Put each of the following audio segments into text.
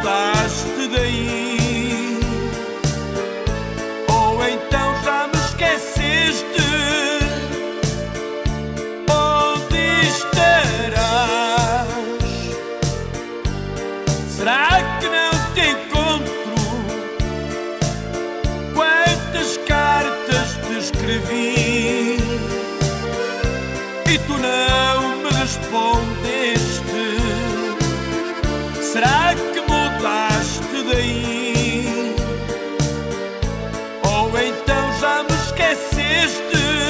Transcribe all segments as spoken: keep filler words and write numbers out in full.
mudaste daí? Ou então já me esqueceste? Onde estarás? Será que não te encontro? Quantas cartas te escrevi e tu não me respondeste? Será que mudaste daí? Ou então já me esqueceste?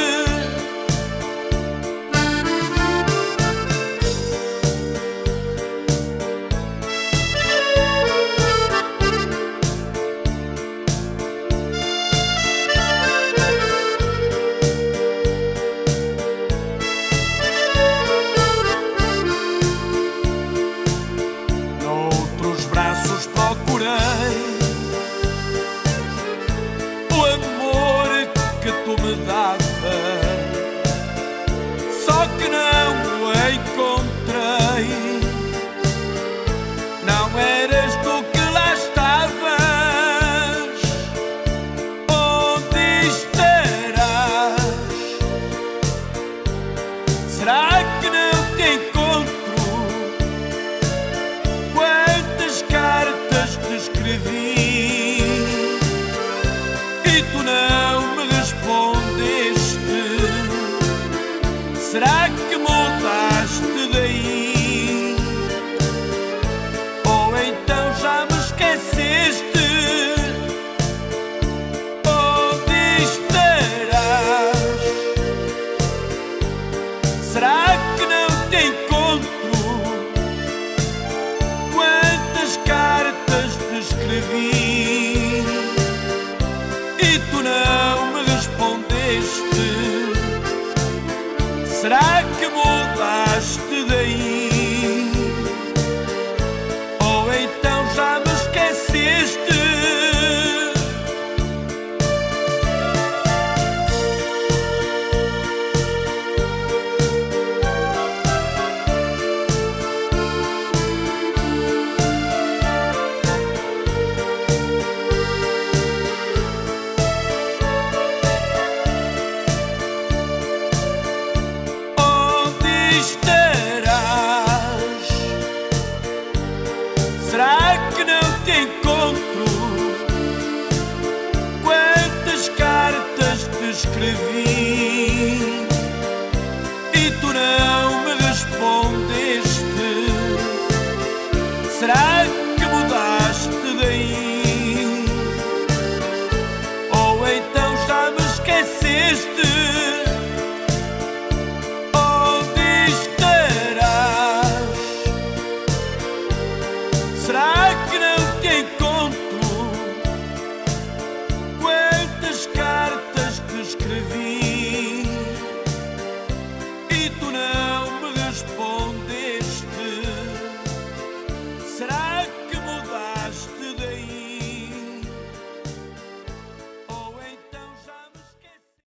Procurei o amor que tu me davas, só que não o encontrei. Não eras tu que lá estavas. Onde estarás? Será que não te encontro? Quantas cartas te escrevi e tu não me respondeste? Será que mudaste daí? Ou então já me esqueceste? Onde estarás? Será que não te encontro? Quantas cartas te escrevi e tu não me respondeste? Será que mudaste daí?